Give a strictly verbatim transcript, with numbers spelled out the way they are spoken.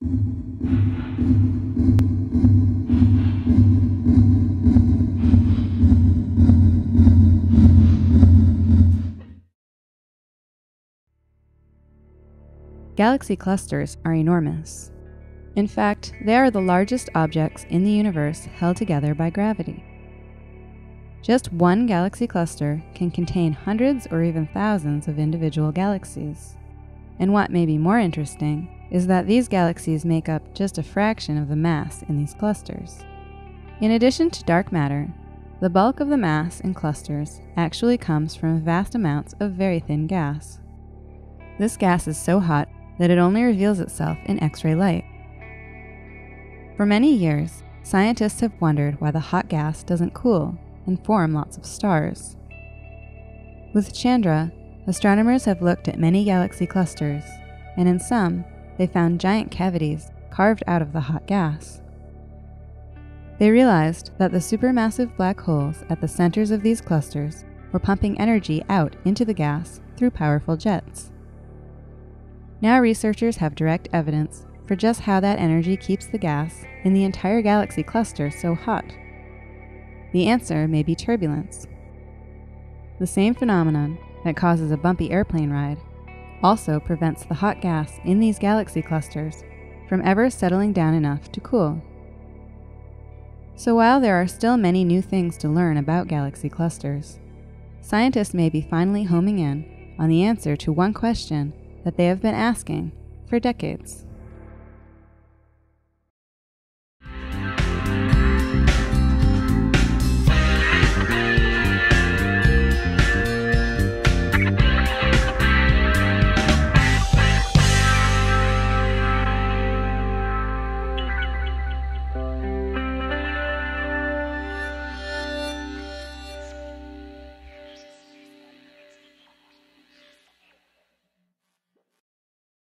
Galaxy clusters are enormous. In fact, they are the largest objects in the universe held together by gravity. Just one galaxy cluster can contain hundreds or even thousands of individual galaxies. And what may be more interesting is that these galaxies make up just a fraction of the mass in these clusters. In addition to dark matter, the bulk of the mass in clusters actually comes from vast amounts of very thin gas. This gas is so hot that it only reveals itself in X-ray light. For many years, scientists have wondered why the hot gas doesn't cool and form lots of stars. With Chandra, astronomers have looked at many galaxy clusters, and in some, they found giant cavities carved out of the hot gas. They realized that the supermassive black holes at the centers of these clusters were pumping energy out into the gas through powerful jets. Now researchers have direct evidence for just how that energy keeps the gas in the entire galaxy cluster so hot. The answer may be turbulence. The same phenomenon that causes a bumpy airplane ride also prevents the hot gas in these galaxy clusters from ever settling down enough to cool. So while there are still many new things to learn about galaxy clusters, scientists may be finally homing in on the answer to one question that they have been asking for decades.